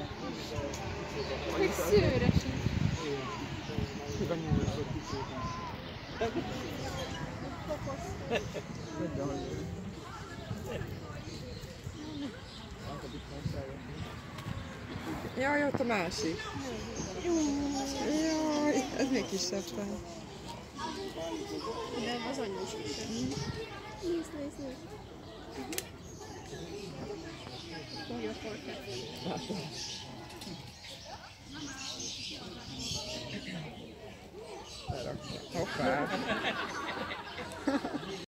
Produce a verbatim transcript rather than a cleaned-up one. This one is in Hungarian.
Még szőre sincs. Jaj, ott a másik. Jaj, ez még kisebb fel. De az anyós kisebb. Nézd, nézd, nézd. Fogja a torkát. Lerakja. Hoppá!